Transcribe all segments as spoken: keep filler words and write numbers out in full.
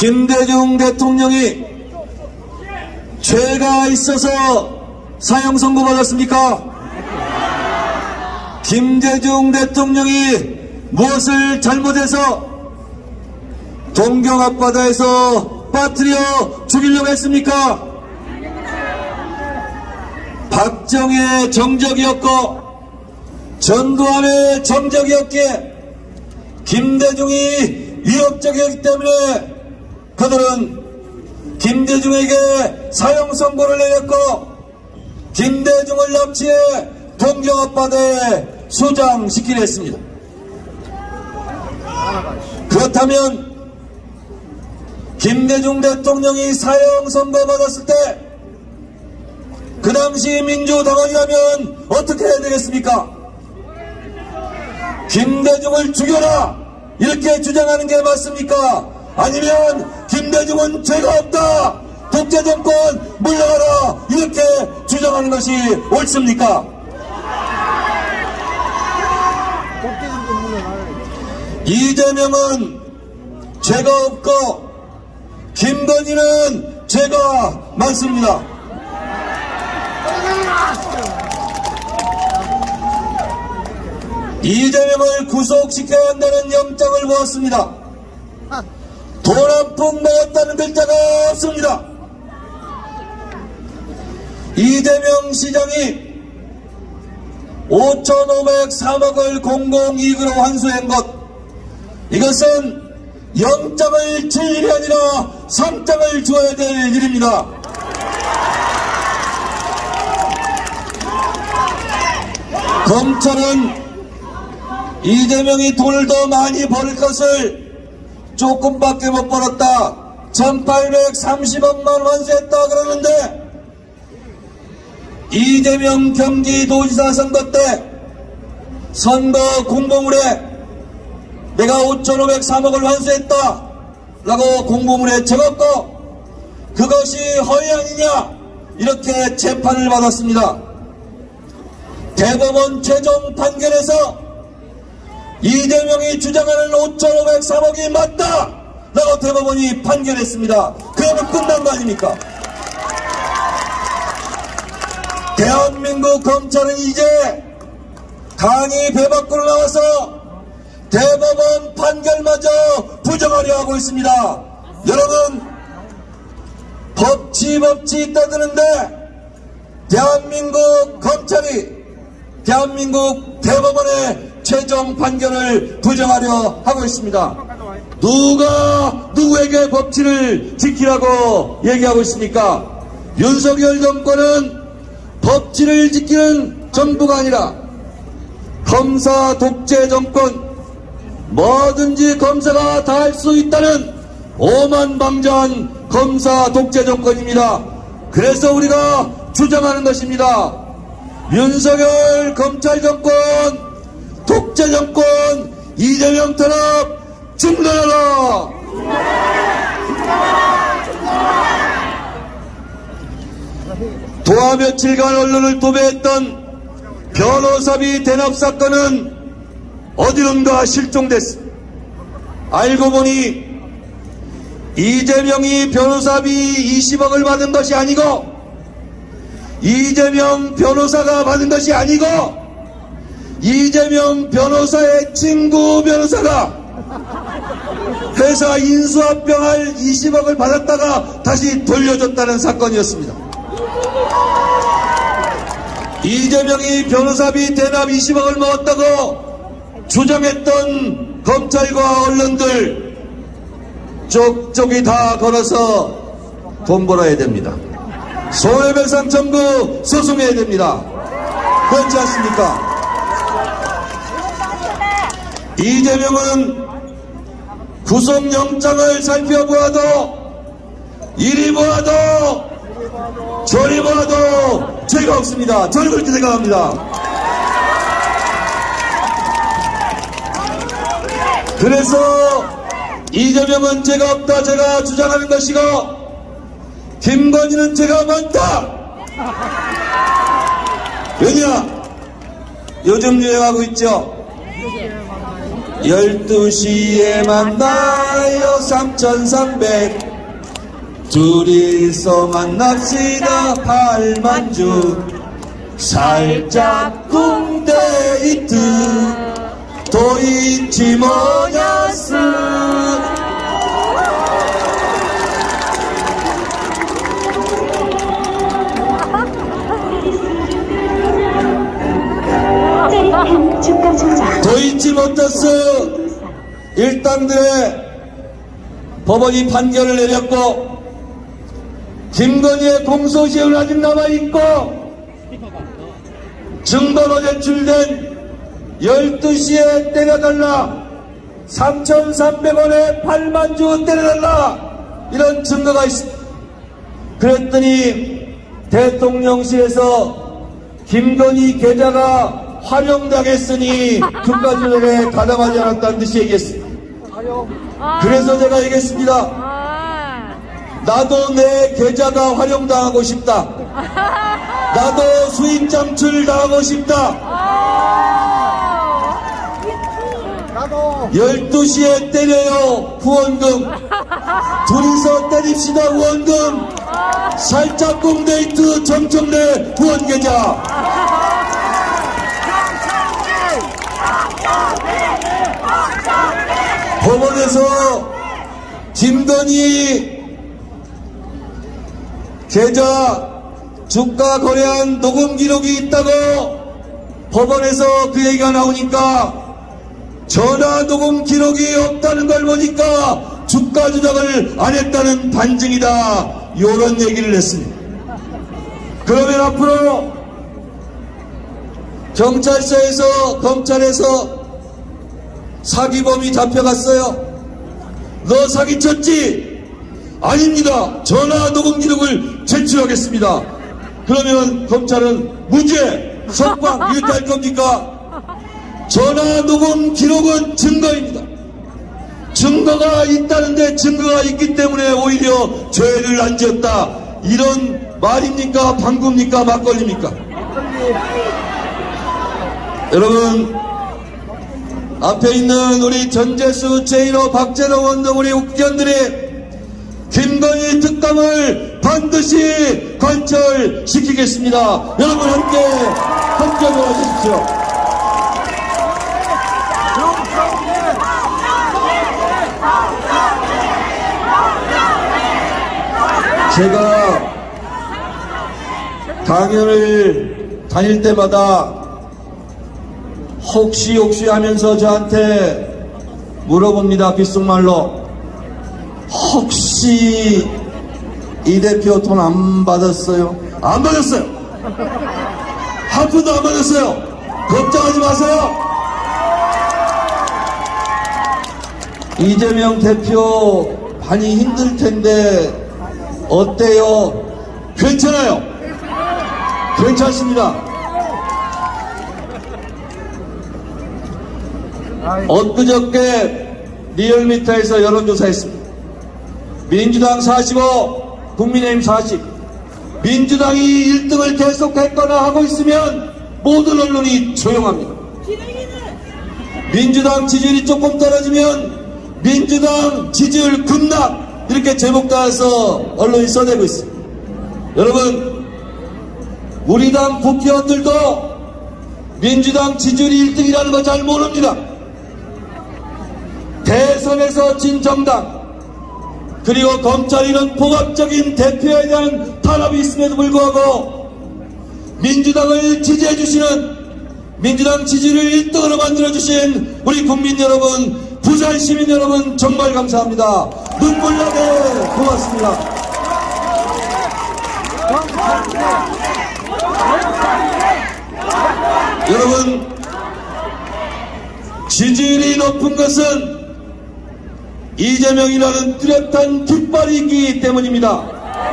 김대중 대통령이 죄가 있어서 사형 선고받았습니까? 김대중 대통령이 무엇을 잘못해서 동경 앞바다에서 빠뜨려 죽이려고 했습니까? 박정희의 정적이었고 전두환의 정적이었기에 김대중이 위협적이었기 때문에 그들은 김대중에게 사형 선고를 내렸고 김대중을 납치해 동경 앞바다에 수장시키려 했습니다. 그렇다면 김대중 대통령이 사형 선고받았을 때 그 당시 민주당원이라면 어떻게 해야 되겠습니까? 김대중을 죽여라 이렇게 주장하는 게 맞습니까? 아니면 김대중은 죄가 없다 독재정권 물러가라 이렇게 주장하는 것이 옳습니까? 이재명은 죄가 없고 김건희는 죄가 많습니다. 이재명을 구속시켜야 한다는 영장을 모았습니다. 돈 한 푼 먹었다는 글자가 없습니다. 이재명 시장이 오천오백삼억을 공공이익으로 환수한 것, 이것은 영장을 줄 일이 아니라 상장을 주어야 될 일입니다. 검찰은 이재명이 돈을 더 많이 벌 것을 조금밖에 못 벌었다, 천팔백삼십억만 환수했다 그러는데 이재명 경기도지사 선거 때 선거 공보물에 내가 오천오백삼억을 환수했다 라고 공보물에 적었고 그것이 허위 아니냐 이렇게 재판을 받았습니다. 대법원 최종 판결에서 이재명이 주장하는 오천오백삼억이 맞다 라고 대법원이 판결했습니다. 그러면 끝난 거 아닙니까? 대한민국 검찰은 이제 강의 배 밖으로 나와서 대법원 판결마저 부정하려 하고 있습니다. 여러분, 법치 법치 떠드는데 대한민국 검찰이 대한민국 대법원의 최종 판결을 부정하려 하고 있습니다. 누가 누구에게 법치를 지키라고 얘기하고 있습니까? 윤석열 정권은 법치를 지키는 정부가 아니라 검사 독재 정권, 뭐든지 검사가 다 할 수 있다는 오만방자한 검사 독재 정권입니다. 그래서 우리가 주장하는 것입니다. 윤석열 검찰 정권, 독재 정권, 이재명 탄압 중단하라! 도하 며칠간 언론을 도배했던 변호사비 대납 사건은 어디론가 실종됐습니다. 알고 보니 이재명이 변호사비 이십억을 받은 것이 아니고 이재명 변호사가 받은 것이 아니고 이재명 변호사의 친구 변호사가 회사 인수합병할 이십억을 받았다가 다시 돌려줬다는 사건이었습니다. 이재명이 변호사비 대납 이십억을 먹었다고 주장했던 검찰과 언론들 쪽쪽이 다 걸어서 돈 벌어야 됩니다. 손해배상 청구 소송해야 됩니다. 그렇지 않습니까? 이재명은 구속영장을 살펴보아도 이리 보아도 저리 보아도 죄가 없습니다. 저는 그렇게 생각합니다. 그래서 이재명은 죄가 없다 제가 주장하는 것이고 김건희는 죄가 많다. 왜냐? 요즘 유행하고 있죠. 열두 시에 만나요 삼천삼백 둘이서 만납시다 팔만주 살짝 꿍데이트 도이치 모야스 도이치 모터스 일당들의 법원이 판결을 내렸고 김건희의 공소시효는 아직 남아있고 증거로 제출된 열두 시에 때려달라 삼천삼백 원에 팔만 주 때려달라 이런 증거가 있습니다. 그랬더니 대통령실에서 김건희 계좌가 활용당했으니 주가 조작에 가담하지 않았다는 듯이 얘기했습니다. 그래서 제가 얘기했습니다. 나도 내 계좌가 활용당하고 싶다. 나도 수익 창출 당하고 싶다. 열두 시에 때려요 후원금. 둘이서 때립시다 후원금. 살짝 꿍데이트 정청래 후원계좌. 법원에서 김건희 계좌 주가 거래한 녹음 기록이 있다고 법원에서 그 얘기가 나오니까 전화 녹음 기록이 없다는 걸 보니까 주가 조작을 안 했다는 반증이다. 이런 얘기를 했습니다. 그러면 앞으로 경찰서에서 검찰에서 사기범이 잡혀갔어요. 너 사기쳤지? 아닙니다. 전화 녹음 기록을 제출하겠습니다. 그러면 검찰은 무죄, 석방 이렇게 할 겁니까? 전화 녹음 기록은 증거입니다. 증거가 있다는데 증거가 있기 때문에 오히려 죄를 안 지었다. 이런 말입니까? 방구입니까? 막걸리입니까? 여러분, 앞에 있는 우리 전재수, 제일호, 박재동 의원 등 우리 국회의원들이 김건희 특감을 반드시 관철시키겠습니다. 여러분 함께 합격을 하십시오. 제가 강연을 다닐 때마다 혹시 혹시 하면서 저한테 물어봅니다. 귓속말로. 혹시 이 대표 돈 안 받았어요? 안 받았어요. 한 푼도 안 받았어요. 걱정하지 마세요. 이재명 대표 많이 힘들 텐데 어때요? 괜찮아요. 괜찮습니다. 엊그저께 리얼미터에서 여론조사했습니다. 민주당 사십오, 국민의힘 사십. 민주당이 일 등을 계속했거나 하고 있으면 모든 언론이 조용합니다. 민주당 지지율이 조금 떨어지면 민주당 지지율 급락 이렇게 제목 따라서 언론이 써내고 있습니다. 여러분, 우리 당 국회의원들도 민주당 지지율이 일 등이라는 거 잘 모릅니다. 대선에서 진 정당 그리고 검찰이 이런 포괄적인 대표에 대한 탄압이 있음에도 불구하고 민주당을 지지해 주시는 민주당 지지를 일 등으로 만들어주신 우리 국민 여러분, 부산 시민 여러분 정말 감사합니다. 눈물나게 고맙습니다. 여러분, 지지율이 높은 것은 이재명이라는 뚜렷한 깃발이 있기 때문입니다.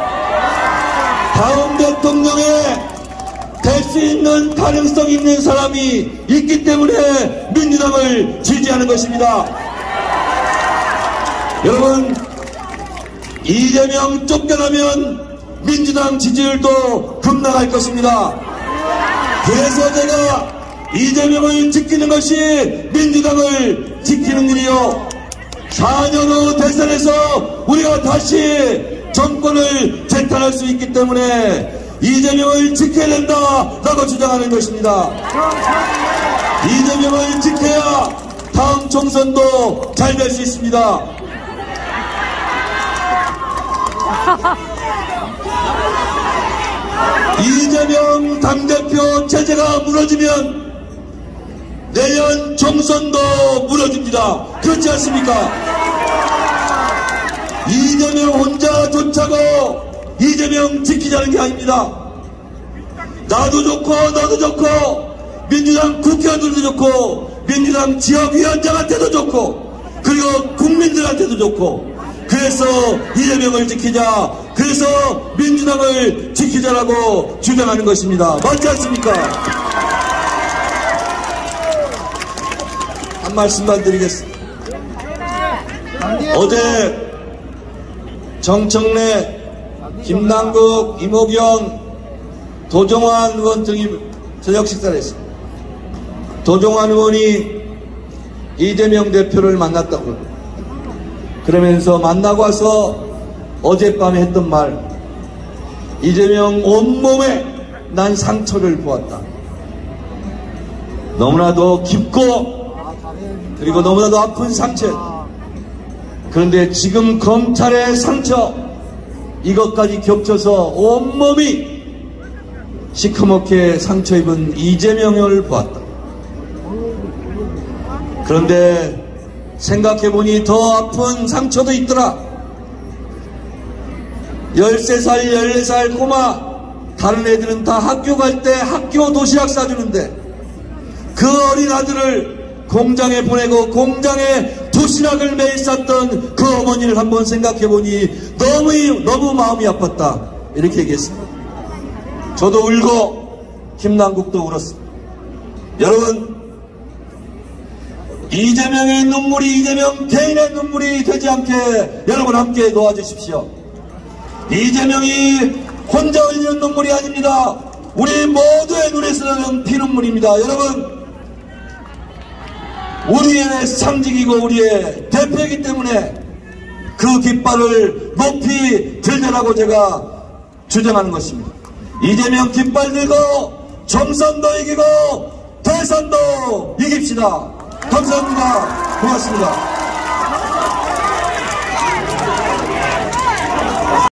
다음 대통령에 될 수 있는 가능성 있는 사람이 있기 때문에 민주당을 지지하는 것입니다. 여러분, 이재명 쫓겨나면 민주당 지지율도 급락할 것입니다. 그래서 제가 이재명을 지키는 것이 민주당을 지키는 일이요. 사 년 후 대선에서 우리가 다시 정권을 재탄할 수 있기 때문에 이재명을 지켜야 된다라고 주장하는 것입니다. 이재명을 지켜야 다음 총선도 잘 될 수 있습니다. 이재명 당대표 체제가 무너지면 내년 총선도 무너집니다. 그렇지 않습니까? 이재명 혼자 쫓아고 이재명 지키자는 게 아닙니다. 나도 좋고 너도 좋고 민주당 국회의원들도 좋고 민주당 지역위원장한테도 좋고 그리고 국민들한테도 좋고 그래서 이재명을 지키자, 그래서 민주당을 지키자라고 주장하는 것입니다. 맞지 않습니까? 한 말씀만 드리겠습니다. 어제 정청래, 김남국, 이모경, 도종환 의원 등이 저녁 식사를 했습니다. 도종환 의원이 이재명 대표를 만났다고 그럽니다. 그러면서 만나고 와서 어젯밤에 했던 말, 이재명 온몸에 난 상처를 보았다. 너무나도 깊고 그리고 너무나도 아픈 상처. 그런데 지금 검찰의 상처, 이것까지 겹쳐서 온몸이 시커멓게 상처 입은 이재명을 보았다. 그런데 생각해보니 더 아픈 상처도 있더라. 열세 살, 열네 살 꼬마, 다른 애들은 다 학교 갈 때 학교 도시락 싸주는데 그 어린 아들을 공장에 보내고 공장에 도시락을 매일 쌌던 그 어머니를 한번 생각해보니 너무, 너무 마음이 아팠다. 이렇게 얘기했습니다. 저도 울고 김남국도 울었습니다. 여러분, 이재명의 눈물이 이재명 개인의 눈물이 되지 않게 여러분 함께 도와주십시오. 이재명이 혼자 흘리는 눈물이 아닙니다. 우리 모두의 눈에서 나는 피눈물입니다. 여러분, 우리의 상징이고 우리의 대표이기 때문에 그 깃발을 높이 들자라고 제가 주장하는 것입니다. 이재명 깃발 들고 총선도 이기고 대선도 이깁시다. 감사합니다. 고맙습니다.